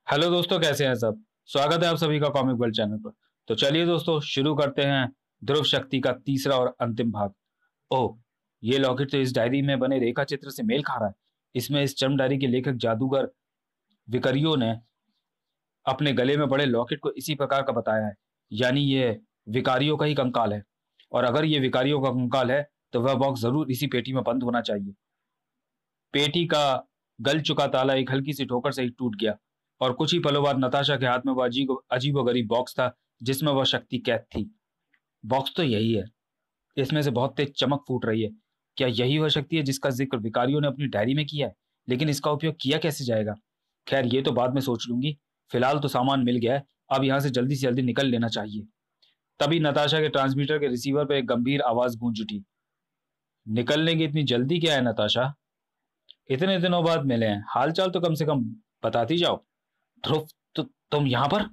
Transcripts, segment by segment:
Hello दोस्तों, कैसे हैं सब। स्वागत है आप सभी का कॉमिक वर्ल्ड चैनल पर। तो चलिए दोस्तों, शुरू करते हैं ध्रुव शक्ति का तीसरा और अंतिम भाग। ओह, ये लॉकेट तो इस डायरी में बने रेखा चित्र से मेल खा रहा है। इसमें इस चर्म डायरी के लेखक जादूगर विकरियो ने अपने गले में पड़े लॉकेट को इसी प्रकार का बताया है। यानी ये विकारियो का ही कंकाल है। और अगर ये विकारियो का कंकाल है तो वह बॉक्स जरूर इसी पेटी में बंद होना चाहिए। पेटी का गल चुका ताला एक हल्की सी ठोकर से ही टूट गया और कुछ ही पलों बाद नताशा के हाथ में वह अजीबोगरीब बॉक्स था जिसमें वह शक्ति कैद थी। बॉक्स तो यही है। इसमें से बहुत तेज चमक फूट रही है। क्या यही वह शक्ति है जिसका जिक्र विकारियों ने अपनी डायरी में किया है? लेकिन इसका उपयोग किया कैसे जाएगा? खैर, ये तो बाद में सोच लूंगी। फिलहाल तो सामान मिल गया है, अब यहाँ से जल्दी निकल लेना चाहिए। तभी नताशा के ट्रांसमीटर के रिसीवर पर एक गंभीर आवाज गूंज उठी। निकलने की इतनी जल्दी क्या है नताशा? इतने दिनों बाद मिले हैं, हालचाल तो कम से कम बताती जाओ। ध्रुव, तुम यहाँ पर?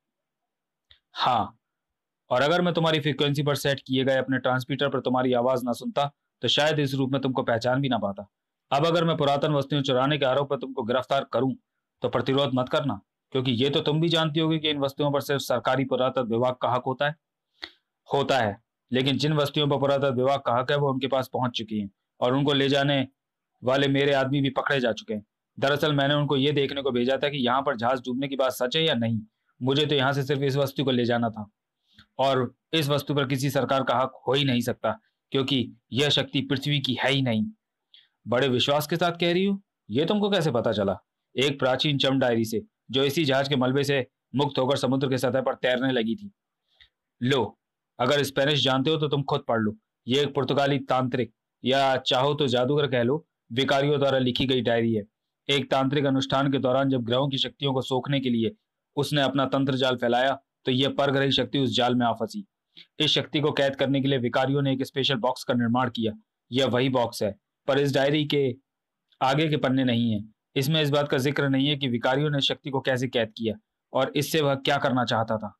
हाँ, और अगर मैं तुम्हारी फ्रीक्वेंसी पर सेट किए गए अपने ट्रांसमीटर पर तुम्हारी आवाज ना सुनता तो शायद इस रूप में तुमको पहचान भी ना पाता। अब अगर मैं पुरातन वस्तुएं चुराने के आरोप पर तुमको गिरफ्तार करूं तो प्रतिरोध मत करना, क्योंकि ये तो तुम भी जानती होगी कि इन वस्तुओं पर सिर्फ सरकारी पुरातत्व विभाग का हक होता है। लेकिन जिन वस्तुओं पर पुरातत्व विभाग का हक है वो उनके पास पहुंच चुकी हैं और उनको ले जाने वाले मेरे आदमी भी पकड़े जा चुके हैं। दरअसल मैंने उनको ये देखने को भेजा था कि यहाँ पर जहाज डूबने की बात सच है या नहीं। मुझे तो यहाँ से सिर्फ इस वस्तु को ले जाना था और इस वस्तु पर किसी सरकार का हक हो ही नहीं सकता, क्योंकि यह शक्ति पृथ्वी की है ही नहीं। बड़े विश्वास के साथ कह रही हूँ। ये तुमको कैसे पता चला? एक प्राचीन चम डायरी से, जो इसी जहाज के मलबे से मुक्त होकर समुद्र के सतह पर तैरने लगी थी। लो, अगर स्पेनिश जानते हो तो तुम खुद पढ़ लो। ये एक पुर्तगाली तांत्रिक, या चाहो तो जादूगर कह लो, विकारियों द्वारा लिखी गई डायरी है। एक तांत्रिक अनुष्ठान के दौरान जब ग्रहों की शक्तियों को सोखने के लिए उसने अपना तंत्र जाल फैलाया तो यह परग्रही शक्ति उस जाल में आ फंसी। इस शक्ति को कैद करने के लिए विकारियों ने एक स्पेशल बॉक्स का निर्माण किया। यह वही बॉक्स है, पर इस डायरी के आगे के पन्ने नहीं है। इसमें इस बात का जिक्र नहीं है कि विकारियों ने शक्ति को कैसे कैद किया और इससे वह क्या करना चाहता था।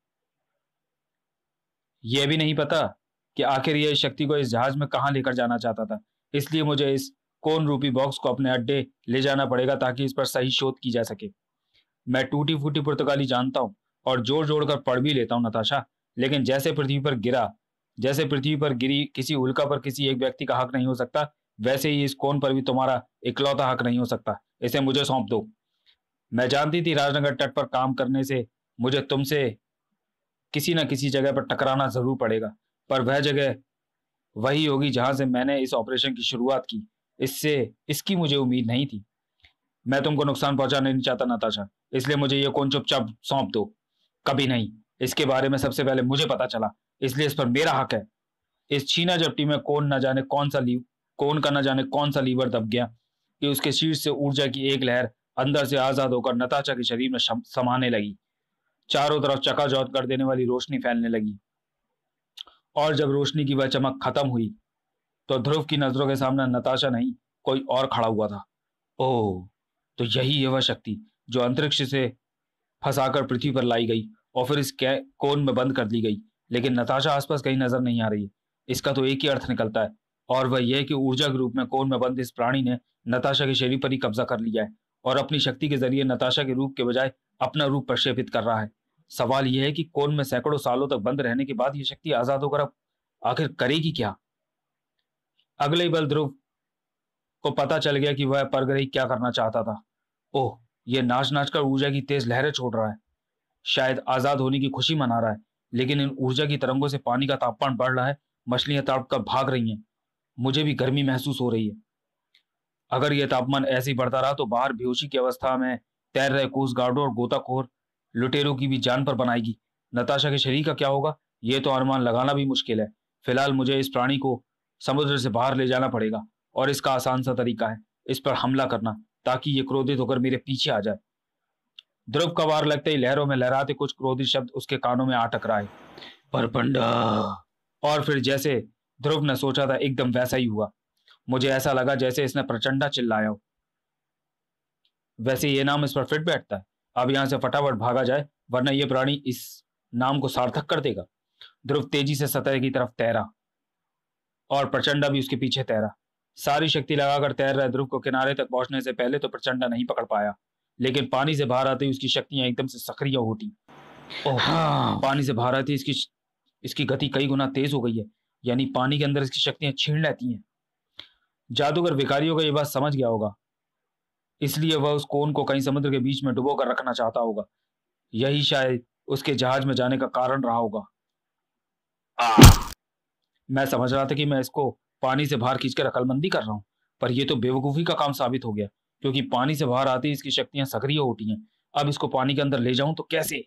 यह भी नहीं पता कि आखिर यह इस शक्ति को इस जहाज में कहां लेकर जाना चाहता था। इसलिए मुझे इस कोन रूपी बॉक्स को अपने अड्डे ले जाना पड़ेगा ताकि इस पर सही शोध की जा सके। मैं टूटी फूटी पुर्तगाली जानता हूँ और जोड़ जोड़ कर पढ़ भी लेता हूँ नताशा, लेकिन जैसे पृथ्वी पर गिरी किसी उल्का पर किसी एक व्यक्ति का हक नहीं हो सकता, वैसे ही इस कोन पर भी तुम्हारा इकलौता हक नहीं हो सकता। इसे मुझे सौंप दो। मैं जानती थी राजनगर तट पर काम करने से मुझे तुमसे किसी न किसी जगह पर टकराना जरूर पड़ेगा, पर वह जगह वही होगी जहां से मैंने इस ऑपरेशन की शुरुआत की। इससे इसकी मुझे उम्मीद नहीं थी। मैं तुमको नुकसान पहुंचाना नहीं चाहता नताशा, इसलिए मुझे ये कोन चुपचाप सौंप दो। कभी नहीं। इसके बारे में सबसे पहले मुझे पता चला, इसलिए इस पर मेरा हक है। इस छीना झपटी में कोन का न जाने कौन सा लीवर दब गया कि उसके शीर्ष से ऊर्जा की एक लहर अंदर से आजाद होकर नताशा के शरीर में समाने लगी। चारों तरफ चकाचौंध कर देने वाली रोशनी फैलने लगी और जब रोशनी की वह चमक खत्म हुई तो ध्रुव की नजरों के सामने नताशा नहीं, कोई और खड़ा हुआ था। ओह, तो यही है वह शक्ति जो अंतरिक्ष से फंसाकर पृथ्वी पर लाई गई और फिर इस कोन में बंद कर दी गई। लेकिन नताशा आसपास कहीं नजर नहीं आ रही है। इसका तो एक ही अर्थ निकलता है, और वह यह कि ऊर्जा के रूप में कोन में बंद इस प्राणी ने नताशा के शरीर पर ही कब्जा कर लिया है और अपनी शक्ति के जरिए नताशा के रूप के बजाय अपना रूप प्रक्षेपित कर रहा है। सवाल यह है कि कोन में सैकड़ों सालों तक बंद रहने के बाद यह शक्ति आजाद होकर अब आखिर करेगी क्या? अगले ही पल ध्रुव को पता चल गया कि वह परग्रही क्या करना चाहता था। ओह, यह नाच नाच कर ऊर्जा की तेज लहरें छोड़ रहा है। शायद आजाद होने की खुशी मना रहा है, लेकिन इन ऊर्जा की तरंगों से पानी का तापमान बढ़ रहा है। मछलियां तड़प कर भाग रही हैं। मुझे भी गर्मी महसूस हो रही है। अगर यह तापमान ऐसे ही बढ़ता रहा तो बाहर बेहोशी की अवस्था में तैर रहे कोस्ट गार्डों और गोताखोर लुटेरों की भी जान पर बनाएगी। नताशा के शरीर का क्या होगा, यह तो अनुमान लगाना भी मुश्किल है। फिलहाल मुझे इस प्राणी को समुद्र से बाहर ले जाना पड़ेगा और इसका आसान सा तरीका है इस पर हमला करना, ताकि ये क्रोधित होकर मेरे पीछे आ जाए। ध्रुव का वार लगते ही लहरों में लहराते कुछ क्रोधित शब्द उसके कानों में आ टकराए। परपंडा। और फिर जैसे ध्रुव ने सोचा था एकदम वैसा ही हुआ। मुझे ऐसा लगा जैसे इसने प्रचंडा चिल्लाया हो। वैसे ये नाम इस पर फिट बैठता है। अब यहां से फटाफट भागा जाए, वरना यह प्राणी इस नाम को सार्थक कर देगा। ध्रुव तेजी से सतह की तरफ तैरा और प्रचंडा भी उसके पीछे तैरा। सारी शक्ति लगाकर तैर रहे ध्रुव को किनारे तक पहुंचने से पहले तो प्रचंडा नहीं पकड़ पाया। लेकिन पानी से बाहर आते ही उसकी शक्तियां एकदम से सक्रिय हो उठी। ओह, हाँ। पानी से बाहर आती इसकी इसकी गति कई गुना तेज हो गई है, यानी पानी के अंदर इसकी शक्तियां छीन लेती हैं। जादूगर भिखारियों को यह बात समझ गया होगा, इसलिए वह उस कोन को कहीं समुद्र के बीच में डुबो कर रखना चाहता होगा। यही शायद उसके जहाज में जाने का कारण रहा होगा। मैं समझ रहा था कि मैं इसको पानी से बाहर खींचकर अकलमंदी कर रहा हूं, पर यह तो बेवकूफी का काम साबित हो गया, क्योंकि पानी से बाहर आती ही इसकी शक्तियां सक्रिय हो उठी हैं। अब इसको पानी के अंदर ले जाऊं तो कैसे?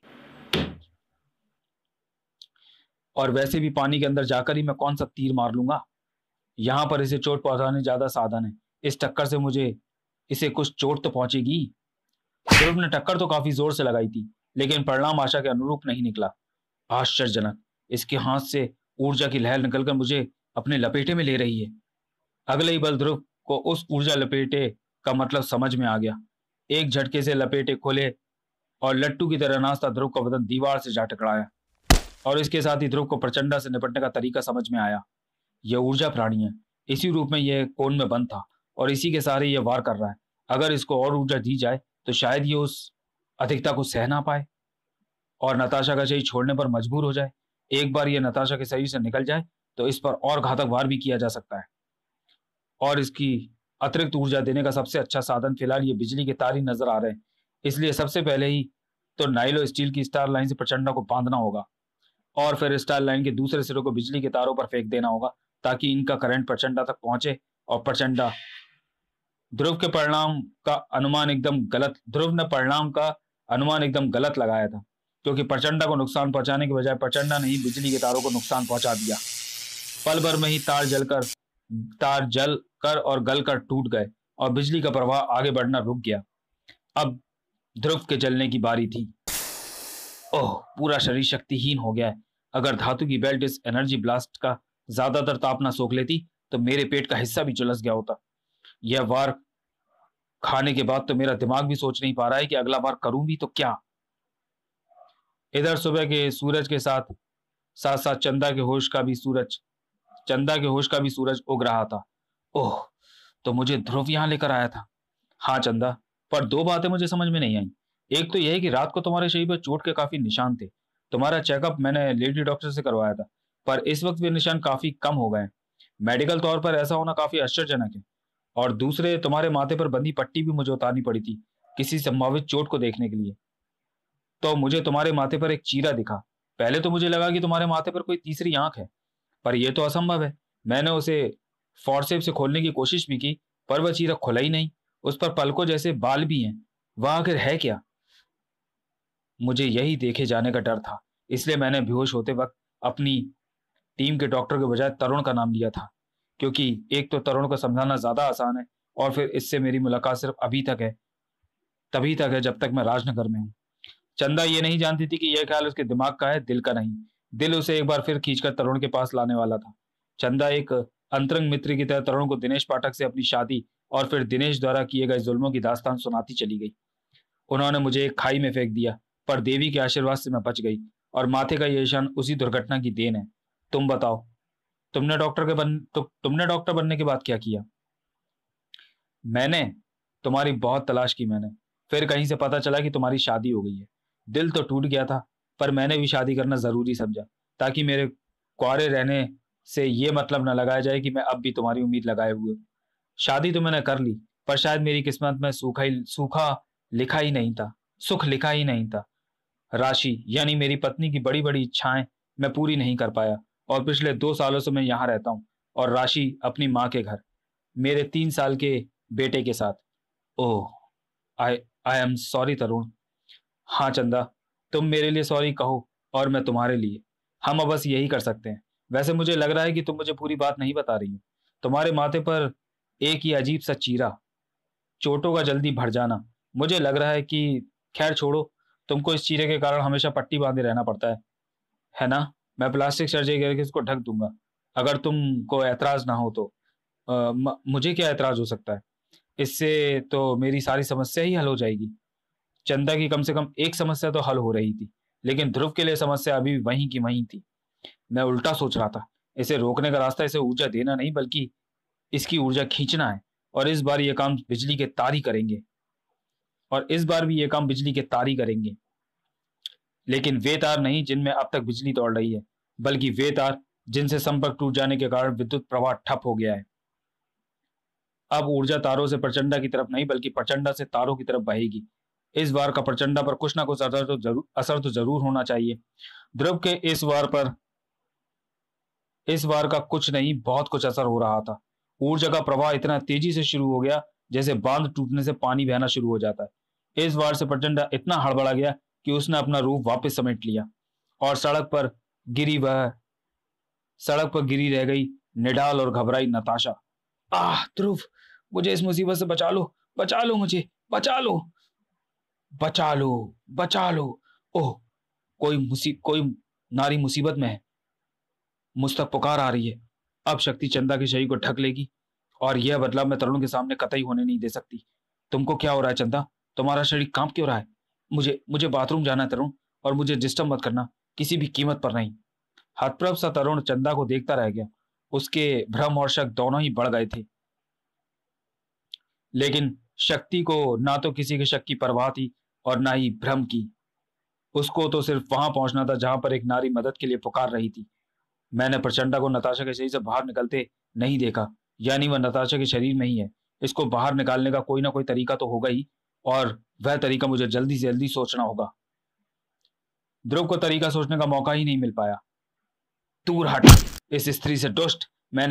और वैसे भी पानी के अंदर जाकर ही मैं कौन सा तीर मार लूंगा। यहां पर इसे चोट पहुंचाने ज्यादा साधन है। इस टक्कर से मुझे इसे कुछ चोट तो पहुंचेगी। ध्रुव ने टक्कर तो काफी जोर से लगाई थी, लेकिन परिणाम आशा के अनुरूप नहीं निकला। आश्चर्यजनक, इसके हाथ से ऊर्जा की लहर निकलकर मुझे अपने लपेटे में ले रही है। अगले ही बल ध्रुव को उस ऊर्जा लपेटे का मतलब समझ में आ गया। एक झटके से लपेटे खोले और लट्टू की तरह नाचता ध्रुव का बदन दीवार से जा टकराया, और इसके साथ ही ध्रुव को प्रचंडा से निपटने का तरीका समझ में आया। यह ऊर्जा प्राणी है, इसी रूप में यह कोन में बंद था और इसी के सहारे यह वार कर रहा है। अगर इसको और ऊर्जा दी जाए तो शायद ये उस अधिकता को सह ना पाए और नताशा का शरीर छोड़ने पर मजबूर हो जाए। एक बार यह नताशा के शरीर से निकल जाए तो इस पर और घातक वार भी किया जा सकता है, और इसकी अतिरिक्त ऊर्जा देने का सबसे अच्छा साधन फिलहाल ये बिजली के तार ही नजर आ रहे हैं। इसलिए सबसे पहले ही तो नाइलो स्टील की स्टार लाइन से प्रचंडा को बांधना होगा और फिर स्टार लाइन के दूसरे सिरे को बिजली के तारों पर फेंक देना होगा, ताकि इनका करंट प्रचंडा तक पहुंचे और प्रचंडा। ध्रुव के परिणाम का अनुमान एकदम गलत ध्रुव ने परिणाम का अनुमान एकदम गलत लगाया था, क्योंकि प्रचंडा को नुकसान पहुंचाने के बजाय प्रचंडा ने ही बिजली के तारों को नुकसान पहुंचा दिया। पल भर में ही तार जल कर और गल कर टूट गए और बिजली का प्रवाह आगे बढ़ना रुक गया। अब ध्रुव के जलने की बारी थी। ओह, पूरा शरीर शक्तिहीन हो गया है। अगर धातु की बेल्ट इस एनर्जी ब्लास्ट का ज्यादातर ताप ना सोख लेती तो मेरे पेट का हिस्सा भी झुलस गया होता। यह वार खाने के बाद तो मेरा दिमाग भी सोच नहीं पा रहा है कि अगला बार करूं भी तो क्या। इधर सुबह के सूरज के साथ साथ साथ चंदा के होश का भी सूरज उग रहा था। ओह, तो मुझे ध्रुव यहां लेकर आया था। हाँ चंदा, पर दो बातें मुझे समझ में नहीं आई। एक तो यह है कि रात को तुम्हारे शरीर पर चोट के काफी निशान थे। तुम्हारा चेकअप मैंने लेडी डॉक्टर से करवाया था, पर इस वक्त वे निशान काफी कम हो गए हैं। मेडिकल तौर पर ऐसा होना काफी आश्चर्यजनक है। और दूसरे, तुम्हारे माथे पर बंधी पट्टी भी मुझे उतारनी पड़ी थी किसी संभावित चोट को देखने के लिए। तो मुझे तुम्हारे माथे पर एक चीरा दिखा। पहले तो मुझे लगा कि तुम्हारे माथे पर कोई तीसरी आंख है, पर यह तो असंभव है। मैंने उसे फोर्सेप से खोलने की कोशिश भी की, पर वह चीरा खुला ही नहीं। उस पर पलकों जैसे बाल भी हैं। वह आखिर है क्या? मुझे यही देखे जाने का डर था, इसलिए मैंने बेहोश होते वक्त अपनी टीम के डॉक्टर के बजाय तरुण का नाम लिया था, क्योंकि एक तो तरुण को समझाना ज्यादा आसान है, और फिर इससे मेरी मुलाकात सिर्फ तभी तक है जब तक मैं राजनगर में हूँ। चंदा ये नहीं जानती थी कि यह ख्याल उसके दिमाग का है, दिल का नहीं। दिल उसे एक बार फिर खींचकर तरुण के पास लाने वाला था। चंदा एक अंतरंग मित्र की तरह तरुण को दिनेश पाठक से अपनी शादी और फिर दिनेश द्वारा किए गए जुल्मों की दास्तान सुनाती चली गई। उन्होंने मुझे एक खाई में फेंक दिया, पर देवी के आशीर्वाद से मैं बच गई, और माथे का यह निशान उसी दुर्घटना की देन है। तुम बताओ, तुमने डॉक्टर बनने के बाद क्या किया? मैंने तुम्हारी बहुत तलाश की। मैंने फिर कहीं से पता चला कि तुम्हारी शादी हो गई है। दिल तो टूट गया था, पर मैंने भी शादी करना जरूरी समझा, ताकि मेरे कुंवारे रहने से ये मतलब न लगाया जाए कि मैं अब भी तुम्हारी उम्मीद लगाए हुए हूं। शादी तो मैंने कर ली, पर शायद मेरी किस्मत में सूखा लिखा ही नहीं था सुख लिखा ही नहीं था। राशि यानी मेरी पत्नी की बड़ी बड़ी इच्छाएं मैं पूरी नहीं कर पाया, और पिछले 2 सालों से मैं यहाँ रहता हूँ, और राशि अपनी माँ के घर मेरे 3 साल के बेटे के साथ। Oh, I I am sorry Tarun. हाँ चंदा, तुम मेरे लिए सॉरी कहो और मैं तुम्हारे लिए। हम अब बस यही कर सकते हैं। वैसे मुझे लग रहा है कि तुम मुझे पूरी बात नहीं बता रही हो। तुम्हारे माथे पर एक ही अजीब सा चीरा, चोटों का जल्दी भर जाना, मुझे लग रहा है कि खैर छोड़ो। तुमको इस चीरे के कारण हमेशा पट्टी बांधे रहना पड़ता है ना? मैं प्लास्टिक सर्जरी करके इसको ढक दूंगा, अगर तुमको ऐतराज ना हो तो। मुझे क्या ऐतराज हो सकता है? इससे तो मेरी सारी समस्या ही हल हो जाएगी। चंदा की कम से कम एक समस्या तो हल हो रही थी, लेकिन ध्रुव के लिए समस्या अभी भी वहीं की वहीं थी। मैं उल्टा सोच रहा था। इसे रोकने का रास्ता इसे ऊर्जा देना नहीं, बल्कि इसकी ऊर्जा खींचना है, और इस बार ये काम बिजली के तार ही करेंगे। और इस बार भी ये काम बिजली के तार ही करेंगे। लेकिन वे तार नहीं जिनमें अब तक बिजली दौड़ रही है, बल्कि वे तार जिनसे संपर्क टूट जाने के कारण विद्युत प्रवाह ठप हो गया है। अब ऊर्जा तारों से प्रचंडा की तरफ नहीं, बल्कि प्रचंडा से तारों की तरफ बहेगी। इस वार का प्रचंडा पर कुछ ना कुछ असर तो जरूर होना चाहिए। ध्रुव के इस वार का कुछ नहीं, बहुत कुछ असर हो रहा था। ऊर्जा का प्रवाह इतना तेजी से शुरू हो गया जैसे बांध टूटने से पानी बहना शुरू हो जाता है। इस वार से प्रचंडा इतना हड़बड़ा गया कि उसने अपना रूप वापस समेट लिया और सड़क पर गिरी रह गई निढाल और घबराई नताशा। आह ध्रुव, मुझे इस मुसीबत से बचा लो मुझे, बचा लो, बचा लो, बचा लो। ओह, कोई नारी मुसीबत में है, मुझ तक पुकार आ रही है। अब शक्ति चंदा के शरीर को ढक लेगी और यह बदलाव मैं तरुण के सामने कतई होने नहीं दे सकती। तुमको क्या हो रहा है चंदा? तुम्हारा शरीर कांप क्यों रहा है? मुझे मुझे बाथरूम जाना है तरुण, और मुझे डिस्टर्ब मत करना, किसी भी कीमत पर नहीं। हतप्रभ सा तरुण चंदा को देखता रह गया। उसके भ्रम और शक दोनों ही बढ़ गए थे, लेकिन शक्ति को ना तो किसी के शक की परवाह थी और ना ही भ्रम की। उसको तो सिर्फ वहां पहुंचना था जहां पर एक नारी मदद के लिए पुकार रही थी। मैंने प्रचंडा को नताशा के शरीर से बाहर निकलते नहीं देखा, यानी वह नताशा के शरीर में ही है। इसको बाहर निकालने का कोई ना कोई तरीका तो होगा ही, और वह तरीका मुझे जल्दी से जल्दी सोचना होगा। ध्रुव को तरीका सोचने का मौका ही नहीं मिल पाया। दूर हट इस स्त्री से दुष्ट।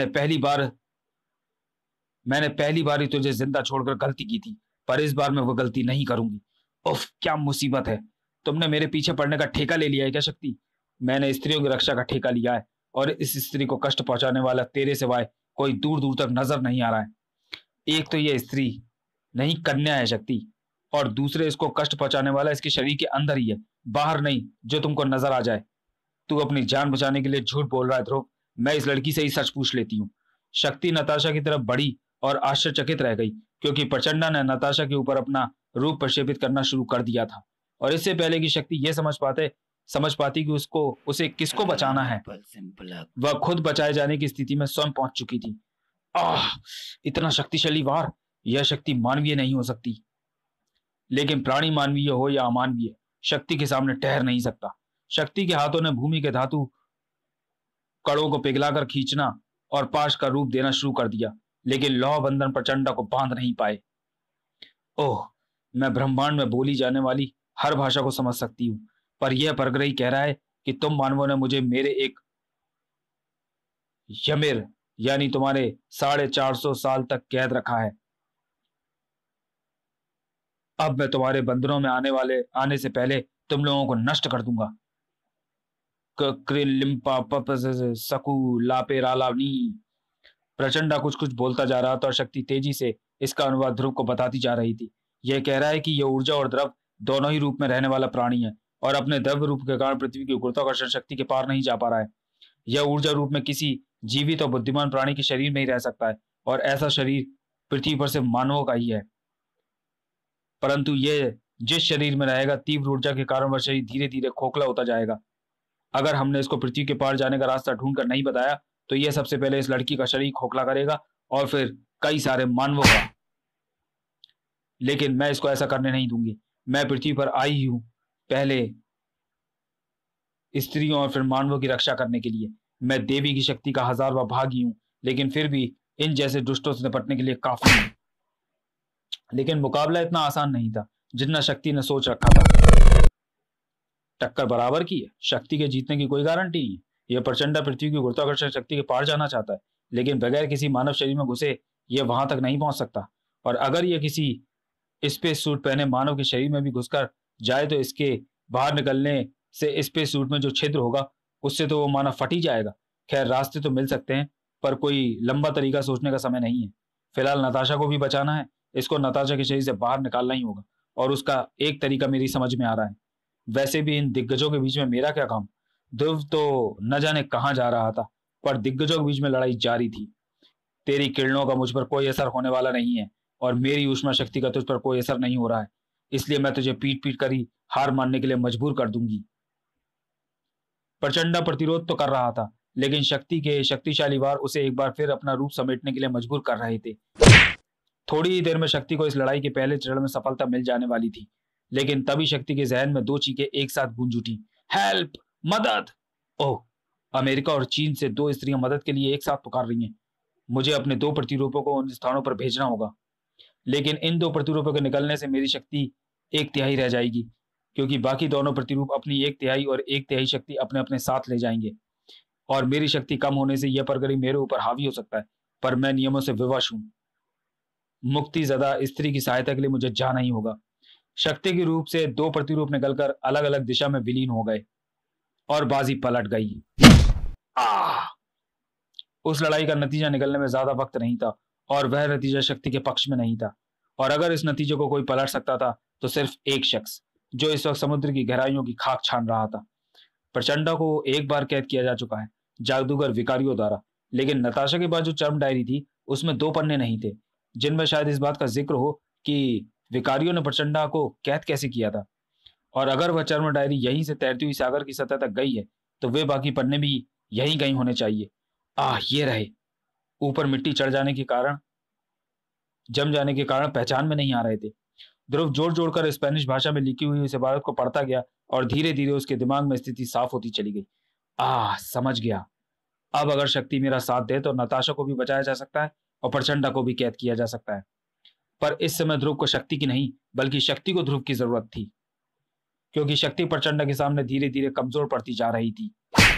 मैंने पहली बार ही तुझे जिंदा छोड़कर गलती की थी, पर इस बार मैं वो गलती नहीं करूंगी। उफ, क्या मुसीबत है। तुमने मेरे पीछे पड़ने का ठेका ले लिया है क्या शक्ति? मैंने स्त्रियों की रक्षा का ठेका लिया है, और इस स्त्री को कष्ट पहुंचाने वाला तेरे सिवाय कोई दूर दूर तक नजर नहीं आ रहा है। एक तो यह स्त्री नहीं, कन्या है शक्ति, और दूसरे इसको कष्ट पहुंचाने वाला इसके शरीर के अंदर ही है, बाहर नहीं, जो तुमको नजर आ जाए। तू अपनी जान बचाने के लिए झूठ बोल रहा है ध्रुव। मैं इस लड़की से ही सच पूछ लेती हूँ। शक्ति नताशा की तरफ बढ़ी और आश्चर्यचकित रह गई, क्योंकि प्रचंडा ने नताशा के ऊपर अपना रूप प्रक्षेपित करना शुरू कर दिया था, और इससे पहले कि शक्ति यह समझ पाती कि उसे किसको बचाना है, वह खुद बचाए जाने की स्थिति में स्वयं पहुंच चुकी थी। आह, इतना शक्तिशाली वार! यह शक्ति मानवीय नहीं हो सकती। लेकिन प्राणी मानवीय हो या अमानवीय, शक्ति के सामने ठहर नहीं सकता। शक्ति के हाथों ने भूमि के धातु कणों को पिघलाकर खींचना और पाश का रूप देना शुरू कर दिया, लेकिन लौह बंधन प्रचंडा को बांध नहीं पाए। ओह, मैं ब्रह्मांड में बोली जाने वाली हर भाषा को समझ सकती हूँ, पर यह परग्रही कह रहा है कि तुम मानवों ने मुझे मेरे एक यमिर, यानी तुम्हारे 450 साल तक कैद रखा है। अब मैं तुम्हारे बंधनों में आने से पहले तुम लोगों को नष्ट कर दूंगा। प्रचंडा कुछ कुछ बोलता जा रहा था और शक्ति तेजी से इसका अनुवाद ध्रुव को बताती जा रही थी। यह कह रहा है कि यह ऊर्जा और द्रव दोनों ही रूप में रहने वाला प्राणी है, और अपने द्रव्य रूप के कारण पृथ्वी की गुरुत्वाकर्षण शक्ति के पार नहीं जा पा रहा है। यह ऊर्जा रूप में किसी जीवित और बुद्धिमान प्राणी के शरीर में ही रह सकता है, और ऐसा शरीर पृथ्वी पर सिर्फ मानवों का ही है। परंतु यह जिस शरीर में रहेगा, तीव्र ऊर्जा के कारण वह शरीर धीरे धीरे खोखला होता जाएगा। अगर हमने इसको पृथ्वी के पार जाने का रास्ता ढूंढकर नहीं बताया, तो यह सबसे पहले इस लड़की का शरीर खोखला करेगा और फिर कई सारे मानवों का। लेकिन मैं इसको ऐसा करने नहीं दूंगी। मैं पृथ्वी पर आई हूं पहले स्त्रियों और फिर मानवों की रक्षा करने के लिए। मैं देवी की शक्ति का 1000वां भाग ही हूं, लेकिन फिर भी इन जैसे दुष्टों से निपटने के लिए काफी हूं। लेकिन मुकाबला इतना आसान नहीं था जितना शक्ति ने सोच रखा था। टक्कर बराबर की है, शक्ति के जीतने की कोई गारंटी नहीं है। यह प्रचंडा पृथ्वी की गुरुत्वाकर्षण शक्ति के पार जाना चाहता है, लेकिन बगैर किसी मानव शरीर में घुसे यह वहां तक नहीं पहुंच सकता। और अगर यह किसी स्पेस सूट पहने मानव के शरीर में भी घुसकर जाए, तो इसके बाहर निकलने से स्पेस सूट में जो छिद्र होगा उससे तो वो मानव फट ही जाएगा। खैर, रास्ते तो मिल सकते हैं, पर कोई लंबा तरीका सोचने का समय नहीं है। फिलहाल नताशा को भी बचाना है। इसको नताशा के शरीर से बाहर निकालना ही होगा, और उसका एक तरीका मेरी समझ में आ रहा है। वैसे भी इन दिग्गजों के बीच में मेरा क्या काम? ध्रुव तो न जाने कहां जा रहा था, पर दिग्गजों के बीच में लड़ाई जारी थी। तेरी किरणों का मुझ पर कोई असर होने वाला नहीं है, और मेरी ऊष्मा शक्ति का तुझ पर कोई असर नहीं हो रहा है, इसलिए मैं तुझे पीट पीट कर ही हार मानने के लिए मजबूर कर दूंगी। प्रचंडा प्रतिरोध तो कर रहा था, लेकिन शक्ति के शक्तिशाली वार उसे एक बार फिर अपना रूप समेटने के लिए मजबूर कर रहे थे। थोड़ी ही देर में शक्ति को इस लड़ाई के पहले चरण में सफलता मिल जाने वाली थी, लेकिन तभी शक्ति के जहन में दो चीखें एक साथ गूंज उठी। हेल्प! मदद! ओह, अमेरिका और चीन से दो स्त्रियां मदद के लिए एक साथ पुकार रही हैं। मुझे अपने दो प्रतिरूपों को उन स्थानों पर भेजना होगा, लेकिन इन दो प्रतिरूपों के निकलने से मेरी शक्ति एक तिहाई रह जाएगी, क्योंकि बाकी दोनों प्रतिरूप अपनी एक तिहाई और एक तिहाई शक्ति अपने अपने साथ ले जाएंगे, और मेरी शक्ति कम होने से यह परगरी मेरे ऊपर हावी हो सकता है। पर मैं नियमों से विवश हूं। मुक्ति ज़दा स्त्री की सहायता के लिए मुझे जाना ही होगा। शक्ति के रूप से दो प्रतिरूप निकलकर अलग अलग दिशा में विलीन हो गए और बाजी पलट गई। आह! उस लड़ाई का नतीजा निकलने में ज्यादा वक्त नहीं था, और वह नतीजा शक्ति के पक्ष में नहीं था। और अगर इस नतीजे को कोई पलट सकता था तो सिर्फ एक शख्स, जो इस वक्त समुद्र की गहराइयों की खाक छान रहा था। प्रचंडा को एक बार कैद किया जा चुका है, जादूगर विकारियों द्वारा, लेकिन नताशा के पास जो चर्म डायरी थी उसमें दो पन्ने नहीं थे, जिनमें शायद इस बात का जिक्र हो कि विकारियों ने प्रचंडा को कैद कैसे किया था। और अगर वह चर्म डायरी यहीं से तैरती हुई सागर की सतह तक गई है, तो वे बाकी पन्ने भी यहीं कहीं होने चाहिए। ये रहे। ऊपर मिट्टी चढ़ जाने के कारण, जम जाने के कारण पहचान में नहीं आ रहे थे। ध्रुव जोड़ जोड़कर स्पेनिश भाषा में लिखी हुई इस इबारत को पढ़ता गया, और धीरे धीरे उसके दिमाग में स्थिति साफ होती चली गई। समझ गया। अब अगर शक्ति मेरा साथ दे तो नताशा को भी बचाया जा सकता है और प्रचंडा को भी कैद किया जा सकता है। पर इस समय ध्रुव को शक्ति की नहीं, बल्कि शक्ति को ध्रुव की जरूरत थी, क्योंकि शक्ति प्रचंडा के सामने धीरे धीरे कमजोर पड़ती जा रही थी।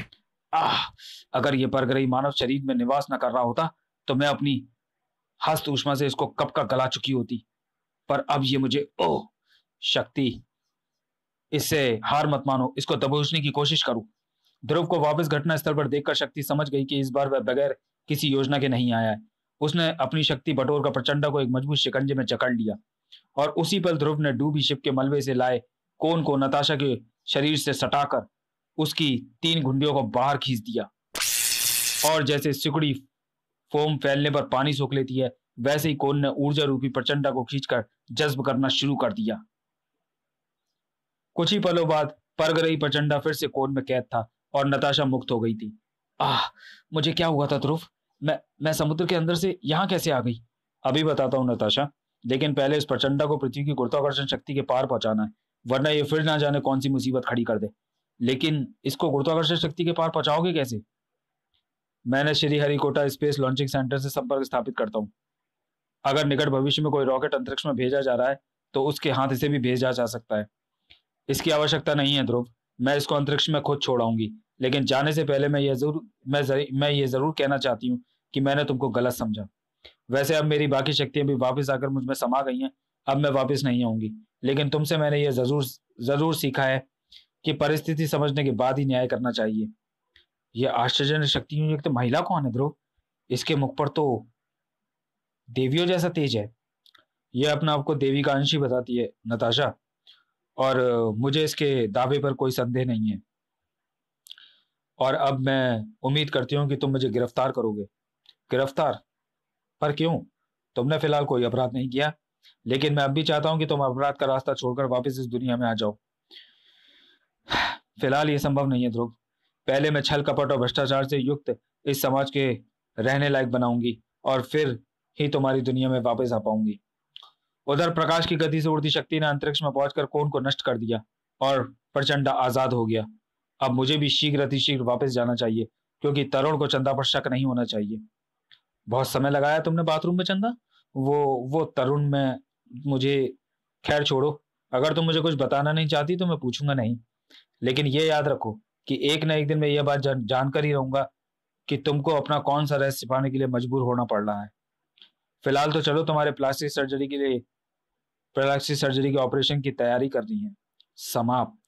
अगर यह परग्रही मानव शरीर में निवास न कर रहा होता तो मैं अपनी हस्त ऊष्मा से इसको कब का गला चुकी होती। पर अब ये मुझे शक्ति, इससे हार मत मानो, इसको दबोचने की कोशिश करूं। ध्रुव को वापस घटना स्थल पर देखकर शक्ति समझ गई कि इस बार वह बगैर किसी योजना के नहीं आया है। उसने अपनी शक्ति बटोर कर प्रचंडा को एक मजबूत शिकंजे में जकड़ लिया, और उसी पल ध्रुव ने डूबी शिप के मलबे से लाए कोन को नताशा के शरीर से सटाकर उसकी तीन घुंडियों को बाहर खींच दिया, और जैसे सिकुड़ी फोम फैलने पर पानी सोख लेती है, वैसे ही कोन ने ऊर्जा रूपी प्रचंडा को खींचकर जज्ब करना शुरू कर दिया। कुछ ही पलों बाद परगरई प्रचंडा फिर से कोन में कैद था और नताशा मुक्त हो गई थी। मुझे क्या हुआ था ध्रुव? मैं समुद्र के अंदर से यहां कैसे आ गई? अभी बताता हूं नताशा, लेकिन पहले इस प्रचंडा को पृथ्वी की गुरुत्वाकर्षण शक्ति के पार पहुंचाना है, वरना ये फिर ना जाने कौन सी मुसीबत खड़ी कर दे। लेकिन इसको गुरुत्वाकर्षण शक्ति के पार पहुंचाओगे कैसे? मैंने श्रीहरिकोटा स्पेस लॉन्चिंग सेंटर से संपर्क स्थापित करता हूँ। अगर निकट भविष्य में कोई रॉकेट अंतरिक्ष में भेजा जा रहा है तो उसके हाथ इसे भी भेजा जा सकता है। इसकी आवश्यकता नहीं है ध्रुव, मैं इसको अंतरिक्ष में खुद छोड़ाऊंगी। लेकिन जाने से पहले मैं ये जरूर कहना चाहती हूँ कि मैंने तुमको गलत समझा। वैसे अब मेरी बाकी शक्तियां भी वापस आकर मुझ में समा गई हैं, अब मैं वापस नहीं आऊंगी। लेकिन तुमसे मैंने ये जरूर सीखा है कि परिस्थिति समझने के बाद ही न्याय करना चाहिए। यह आश्चर्यजनक शक्तियों युक्त महिला कौन है ध्रुव? इसके मुख पर तो देवियों जैसा तेज है। यह अपने आप को देवी का अंश ही बताती है नताशा, और मुझे इसके दावे पर कोई संदेह नहीं है। और अब मैं उम्मीद करती हूँ कि तुम मुझे गिरफ्तार करोगे। गिरफ्तार? पर क्यों? तुमने फिलहाल कोई अपराध नहीं किया, लेकिन मैं अब भी चाहता हूँ कि तुम अपराध का रास्ता छोड़कर वापस इस दुनिया में आ जाओ। फिलहाल ये संभव नहीं है ध्रुव। पहले मैं छल कपट और भ्रष्टाचार से युक्त इस समाज के रहने लायक बनाऊंगी, और फिर ही तुम्हारी दुनिया में वापस आ पाऊंगी। उधर प्रकाश की गति से उड़ती शक्ति ने अंतरिक्ष में पहुंचकर कोन को नष्ट कर दिया और प्रचंडा आजाद हो गया। अब मुझे भी शीघ्र अतिशीघ्र वापस जाना चाहिए, क्योंकि तरुण को चंदा पर शक नहीं होना चाहिए। बहुत समय लगाया तुमने बाथरूम में चंदा? वो तरुण में मुझे, खैर छोड़ो। अगर तुम मुझे कुछ बताना नहीं चाहती तो मैं पूछूंगा नहीं, लेकिन ये याद रखो कि एक न एक दिन मैं यह बात जानकर ही रहूंगा कि तुमको अपना कौन सा रहस्य छिपाने के लिए मजबूर होना पड़ रहा है। फिलहाल तो चलो, तुम्हारे प्लास्टिक सर्जरी के ऑपरेशन की तैयारी करनी है। समाप्त।